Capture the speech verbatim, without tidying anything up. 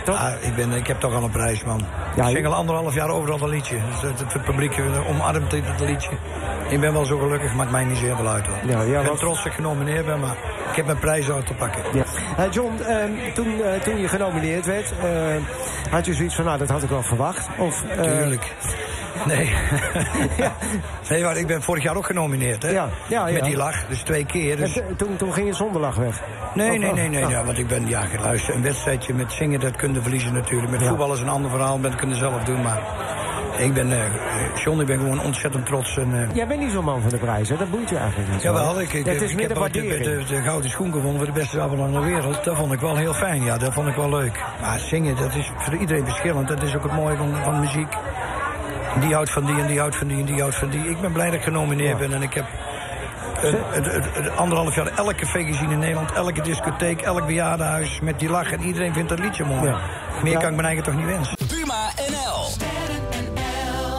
toch? Ja, ik, ben, ik heb toch al een prijs, man. Ja, ik zing al anderhalf jaar overal een liedje. Dus het, het publiek omarmt het liedje. Ik ben wel zo gelukkig, maakt mij niet zeer veel uit. Hoor. Ja, ja, ik ben wat... trots dat ik genomineerd ben, maar ik heb mijn prijs uit te pakken. Ja. Uh, John, uh, toen, uh, toen je genomineerd werd, uh, had je zoiets van, nou, dat had ik wel verwacht? Of, uh... Tuurlijk. Nee. ja. Nee, maar ik ben vorig jaar ook genomineerd, hè? Ja, ja, ja. Met die lach, dus twee keer. Dus... Ja, toen, toen ging je zonder lach weg? Nee, of, nee, nee, nee. Oh. Ja, want ik ben, ja, geluisterd. Een wedstrijdje met zingen, dat kun je verliezen natuurlijk. Met ja. voetbal is een ander verhaal, dat kun je zelf doen, maar... Ik ben, uh, John, ik ben gewoon ontzettend trots. En, uh... Jij bent niet zo'n man van de prijs, hè? Dat boeit je eigenlijk niet. Jawel, ik, ik, ik, ik heb de, de, de, de gouden schoen gewonnen voor de beste appel van de wereld. Dat vond ik wel heel fijn, ja, dat vond ik wel leuk. Maar zingen, dat is voor iedereen verschillend. Dat is ook het mooie van, van muziek. Die houdt van die en die houdt van die en die houdt van die. Ik ben blij dat ik genomineerd ja. ben en ik heb... Een, een, een, een anderhalf jaar elke café gezien in Nederland, elke discotheek, elk bejaardenhuis met die lach en iedereen vindt dat liedje mooi. Ja. Meer ja. kan ik mijn eigen toch niet wensen. Buma N L